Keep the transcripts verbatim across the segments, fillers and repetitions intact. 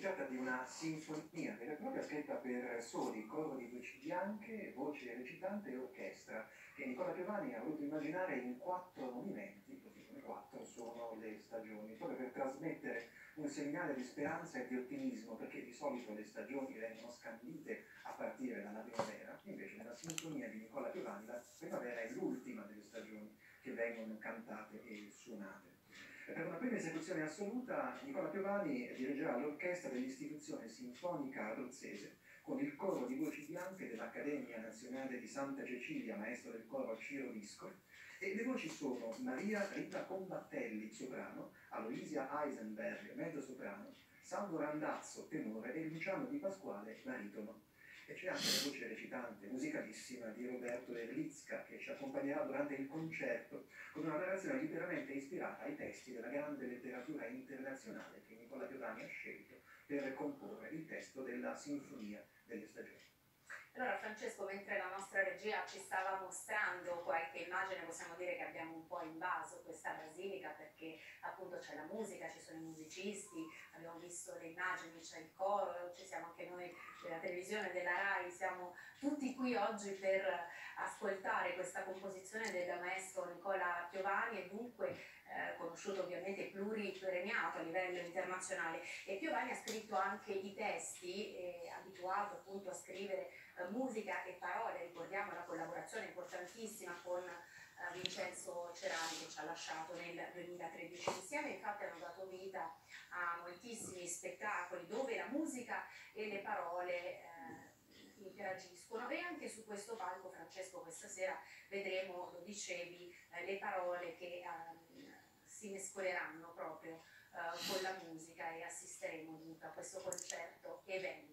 tratta di una sinfonia vera e propria scritta per soli, coro di voci bianche, voce recitante e orchestra, che Nicola Piovani ha voluto immaginare in quattro movimenti, così come quattro sono le stagioni, proprio per trasmettere un segnale di speranza e di ottimismo, perché di solito le stagioni vengono scandite a partire dalla primavera, invece nella sinfonia di Nicola Piovani la primavera è l'ultima delle stagioni che vengono cantate e suonate. Per una prima esecuzione assoluta, Nicola Piovani dirigerà l'orchestra dell'Istituzione Sinfonica Abruzzese con il coro di voci bianche dell'Accademia Nazionale di Santa Cecilia, maestro del coro Ciro Visco, e le voci sono Maria Rita Combattelli, soprano, Aloisia Eisenberg, mezzo soprano, Salvo Randazzo, tenore, e Luciano Di Pasquale, baritono. E c'è anche la voce recitante, musicalissima, di Roberto Erlicka, che ci accompagnerà durante il concerto con una narrazione liberamente ispirata ai testi della grande letteratura internazionale che Nicola Piovani ha scelto per comporre il testo della Sinfonia delle Stagioni. Allora Francesco, mentre la nostra regia ci stava mostrando qualche immagine, possiamo dire che abbiamo un po' invaso questa basilica, perché appunto c'è la musica, ci sono i musicisti, abbiamo visto le immagini, c'è il coro, ci siamo anche noi della televisione della RAI, siamo tutti qui oggi per ascoltare questa composizione del maestro Nicola Piovani, e dunque eh, conosciuto ovviamente pluripremiato a livello internazionale. E Piovani ha scritto anche i testi, è abituato appunto a scrivere eh, musica e parole. Ricordiamo la collaborazione importantissima con eh, Vincenzo Cerami, che ci ha lasciato nel duemilatredici. Insieme infatti hanno dato vita a moltissimi spettacoli dove la musica e le parole eh, interagiscono, e anche su questo palco, Francesco, questa sera vedremo, lo dicevi, eh, le parole che eh, si mescoleranno proprio eh, con la musica, e assisteremo dunque a questo concerto evento.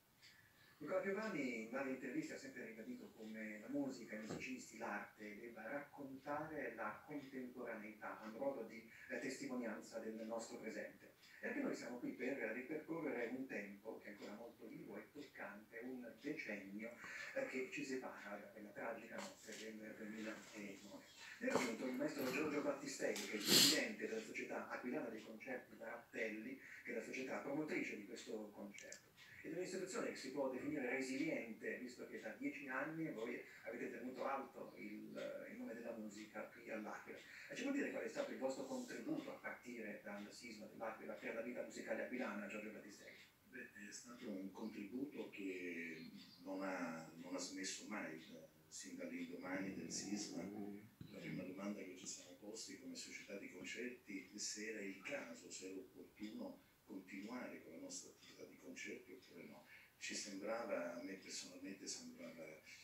Nicola Piovani in varie interviste ha sempre ribadito come la musica, i musicisti, l'arte debba raccontare la contemporaneità a modo di eh, testimonianza del nostro presente. E anche noi siamo qui per ripercorrere un tempo che è ancora molto vivo e toccante, un decennio eh, che ci separa da quella tragica notte del duemilanove. Nel momento il maestro Giorgio Battistelli, che è il presidente della società aquilana dei concerti Barattelli, che è la società promotrice di questo concerto, ed è un'istituzione che si può definire resiliente, visto che da dieci anni voi avete tenuto alto il, il nome della musica qui all'Aquila. E ci può dire qual è stato il vostro contributo a partire dal sisma dell'Aquila per la vita musicale aquilana, Giorgio Battistelli? Beh, è stato un contributo che non ha, non ha smesso mai, sin dall'indomani del sisma. La prima domanda che ci siamo posti come società di concerti è se era il caso, se era opportuno continuare con la nostra attività di concerti oppure no. Ci sembrava, a me personalmente sembrava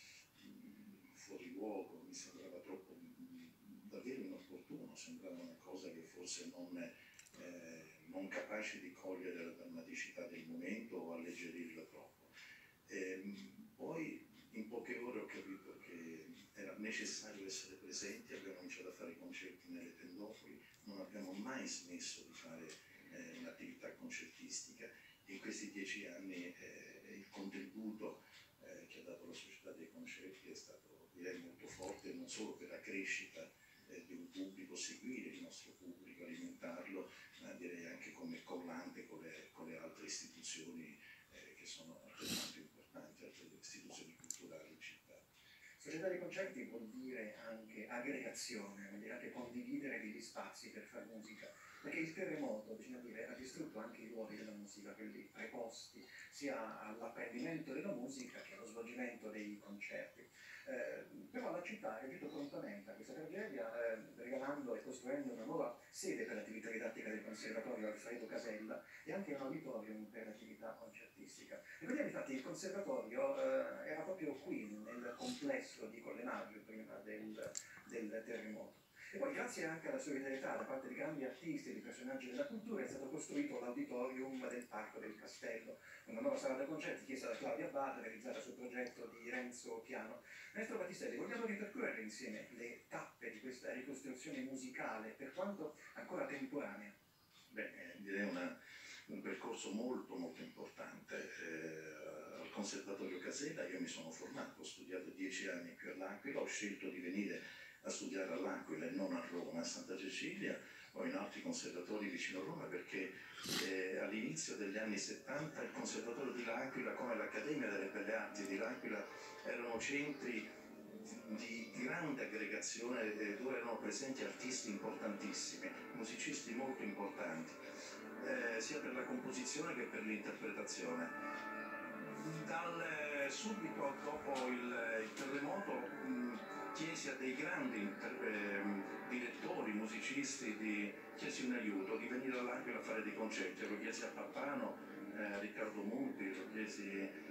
mh, fuori luogo, mi sembrava troppo, mh, davvero inopportuno, sembrava una cosa che forse non, eh, non capace di cogliere la drammaticità del momento o alleggerirla troppo. E, mh, poi in poche ore ho capito che era necessario essere presenti, abbiamo cominciato a fare i concerti nelle tendopoli, non abbiamo mai smesso di fare eh, un'attività concertistica. In questi dieci anni eh, il contributo eh, che ha dato la società dei concerti è stato, direi, molto forte, non solo per la crescita eh, di un pubblico, seguire il nostro pubblico, alimentarlo, ma direi anche come collante con le, con le altre istituzioni eh, che sono altrettanto importanti, altre istituzioni culturali in città. Società dei concerti vuol dire anche aggregazione, vuol dire anche condividere degli spazi per fare musica, perché il terremoto, bisogna dire, ha distrutto anche i luoghi della musica, quelli preposti sia all'apprendimento della musica che allo svolgimento dei concerti. Eh, però la città ha reagito prontamente a questa tragedia, eh, regalando e costruendo una nuova sede per l'attività didattica del Conservatorio Alfredo Casella e anche un auditorium per l'attività concertistica. E quindi infatti il Conservatorio eh, era proprio qui, nel complesso di Collenaggio, prima del, del terremoto. E poi grazie anche alla solidarietà da parte di grandi artisti e di personaggi della cultura è stato costruito l'auditorium del Parco del Castello, una nuova sala da concerti chiesta da Claudia Abad, realizzata sul progetto di Renzo Piano. Maestro Battistelli, vogliamo ripercorrere insieme le tappe di questa ricostruzione musicale, per quanto ancora temporanea? Beh, eh, direi una, un percorso molto molto importante. Eh, al Conservatorio Casella io mi sono formato, ho studiato dieci anni qui all'Aquila, ho scelto di venire a studiare all'Aquila e non a Roma, a Santa Cecilia. o in altri conservatori vicino a Roma, perché eh, all'inizio degli anni settanta il Conservatorio di L'Aquila, come l'Accademia delle Belle Arti di L'Aquila, erano centri di grande aggregazione eh, dove erano presenti artisti importantissimi, musicisti molto importanti, eh, sia per la composizione che per l'interpretazione. Dal, eh, subito dopo il, il terremoto mh, chiesi a dei grandi inter, eh, direttori, musicisti, di, chiesi un aiuto di venire all'Aquila a fare dei concerti. Lo chiesi a Pappano, eh, a Riccardo Muti, lo chiesi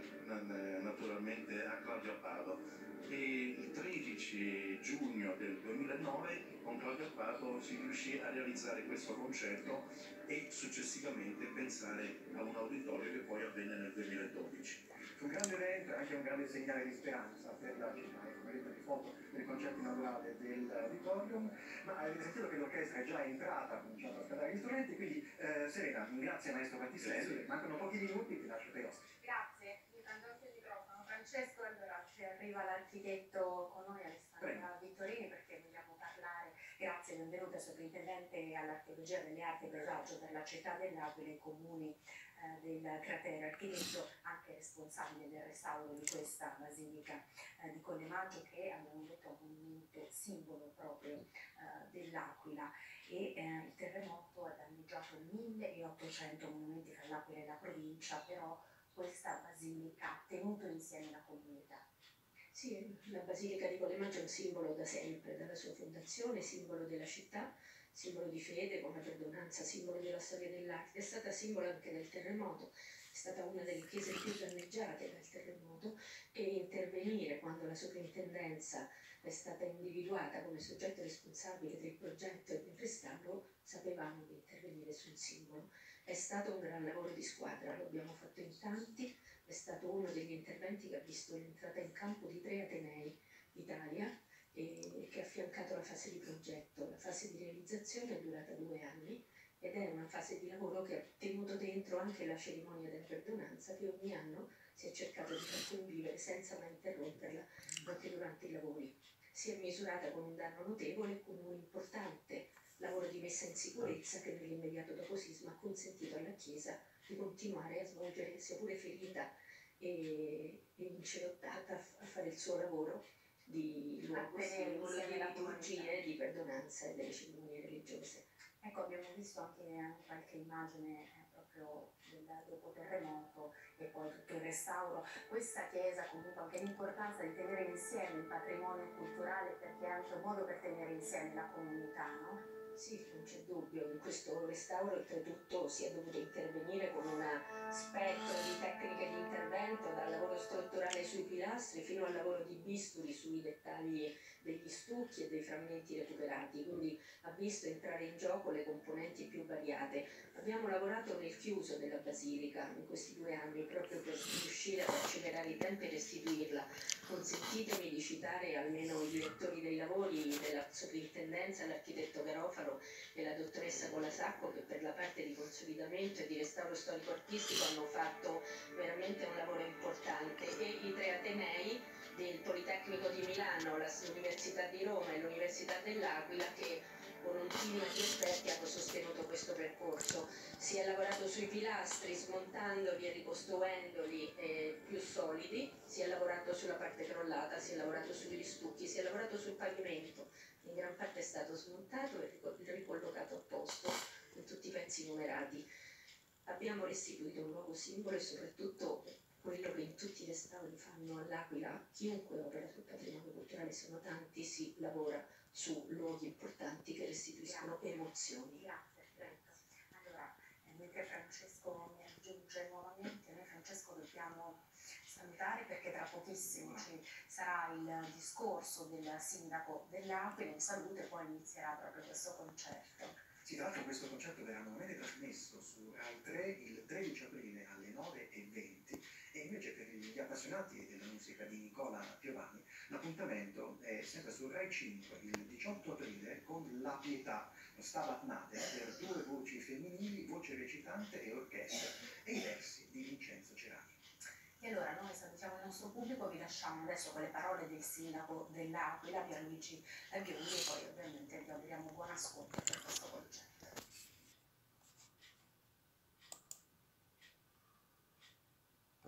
eh, naturalmente a Claudio Abbado. E il tredici giugno del duemilanove con Claudio Abbado si riuscì a realizzare questo concerto e successivamente pensare a un auditorio che poi avvenne nel duemiladodici. Fu un grande evento, anche un grande segnale di speranza per la città, come detto di foto per il concerto inaugurale dell'auditorium, ma avete sentito che l'orchestra è già entrata, ha cominciato a scaldare gli strumenti, quindi eh, Serena, grazie maestro Battistelli, mancano pochi minuti, ti lascio per ospiti. Grazie, mi prendo anche il microfono. Francesco, allora ci arriva l'architetto con noi, Alessandra Vittorini, perché vogliamo parlare, grazie, benvenuta sovrintendente all'archeologia delle arti e paesaggio per la città dell'Aquila e i comuni eh, del cratere, architetto anche responsabile del restauro di questa basilica eh, di Colle Maggio, che abbiamo detto è un monumento simbolo proprio eh, dell'Aquila, e eh, il terremoto ha danneggiato milleottocento monumenti fra l'Aquila e la provincia, però questa basilica ha tenuto insieme la comunità. Sì, la Basilica di Colle Maggio è un simbolo da sempre, dalla sua fondazione, simbolo della città, simbolo di fede con la perdonanza, simbolo della storia dell'arte, è stata simbolo anche del terremoto, è stata una delle chiese più danneggiate dal terremoto, e intervenire quando la soprintendenza è stata individuata come soggetto responsabile del progetto e del restauro, sapevamo di intervenire sul simbolo. È stato un gran lavoro di squadra, lo abbiamo fatto in tanti, è stato uno degli interventi che ha visto l'entrata in campo di tre atenei d'Italia e che ha affiancato la fase di progetto. La fase di realizzazione è durata due anni ed è una fase di lavoro che ha tenuto dentro anche la cerimonia della perdonanza, che ogni anno si è cercato di far convivere senza mai interromperla anche durante i lavori. Si è misurata con un danno notevole e con un importante lavoro di messa in sicurezza che nell'immediato dopo sisma ha consentito alla Chiesa di continuare a svolgere, sia pure ferita e, e incerottata, a fare il suo lavoro di luogo simbolo di liturgie, di perdonanza e delle cerimonie religiose. Ecco, abbiamo visto anche qualche immagine eh, proprio del dopo terremoto e poi tutto il restauro. Questa chiesa comunque anche l'importanza di tenere insieme il patrimonio culturale, perché è anche un modo per tenere insieme la comunità, no? Sì, non c'è dubbio, in questo restauro oltretutto si è dovuto intervenire con un spettro di tecniche di intervento, dal lavoro strutturale sui pilastri fino al lavoro di bisturi sui dettagli degli stucchi e dei frammenti recuperati, quindi ha visto entrare in gioco le componenti più variate. Abbiamo lavorato nel chiuso della basilica in questi due anni proprio per riuscire ad accelerare i tempi e restituirla. Consentitemi di citare almeno i direttori dei lavori della soprintendenza, l'architetto Garofalo e la dottoressa Colasacco, che per la parte di consolidamento e di restauro storico-artistico hanno fatto veramente un lavoro importante, e i tre atenei del Politecnico di Milano, l'Università di Roma e l'Università dell'Aquila, che con un team di esperti hanno sostenuto questo percorso. Si è lavorato sui pilastri smontandoli e ricostruendoli eh, più solidi, si è lavorato sulla parte crollata, si è lavorato sugli stucchi, si è lavorato sul pavimento, in gran parte è stato smontato e ricollocato a posto con tutti i pezzi numerati. Abbiamo restituito un nuovo simbolo e soprattutto quello che in tutti i restauri fanno all'Aquila, chiunque opera sul patrimonio culturale, sono tanti, si lavora su luoghi importanti che restituiscono Grazie. emozioni. Grazie, prego. Allora, eh, mentre Francesco mi aggiunge nuovamente, noi Francesco dobbiamo salutare perché tra pochissimo ci sarà il discorso del sindaco dell'Aquila in salute, poi inizierà proprio questo concerto. Sì, tra l'altro questo concerto verrà nuovamente trasmesso su Rai tre il tredici aprile alle nove e venti, e invece per gli appassionati della musica di Nicola Piovani l'appuntamento è sempre su Rai cinque il diciotto aprile con La Pietà, Stabat Mater, per due voci femminili, voce recitante e orchestra, e i versi di Vincenzo Cerami. E allora noi salutiamo il nostro pubblico, vi lasciamo adesso con le parole del sindaco dell'Aquila, Pierluigi Biondi, e poi ovviamente vi auguriamo buon ascolto per questo concerto.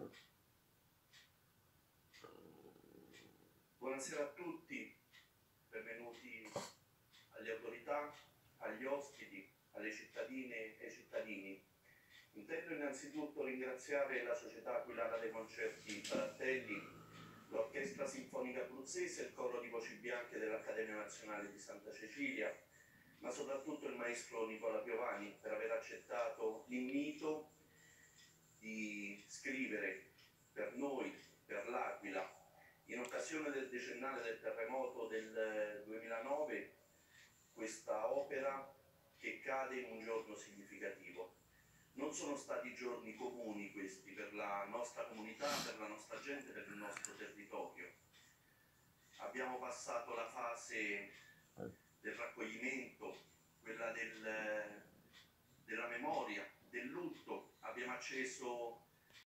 Buonasera a tutti, benvenuti alle autorità, agli ospiti, alle cittadine e cittadini. Intendo innanzitutto ringraziare la Società Aquilana dei Concerti Barattelli, l'Orchestra Sinfonica Abruzzese e il Coro di Voci Bianche dell'Accademia Nazionale di Santa Cecilia, ma soprattutto il maestro Nicola Piovani per aver accettato l'invito di scrivere per noi, per l'Aquila, in occasione del decennale del terremoto del duemilanove, questa opera che cade in un giorno significativo. Non sono stati giorni comuni questi per la nostra comunità, per la nostra gente, per il nostro territorio. Abbiamo passato la fase del raccoglimento, quella del, della memoria, del lutto. Abbiamo acceso